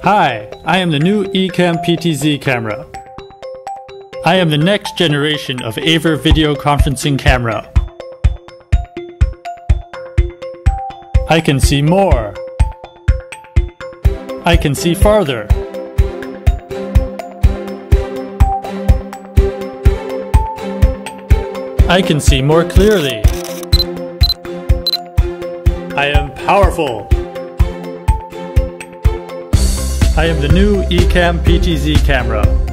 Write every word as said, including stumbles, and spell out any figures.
Hi, I am the new Ecamm P T Z camera. I am the next generation of AVer video conferencing camera. I can see more. I can see farther. I can see more clearly. I am powerful. I am the new Ecamm P T Z camera.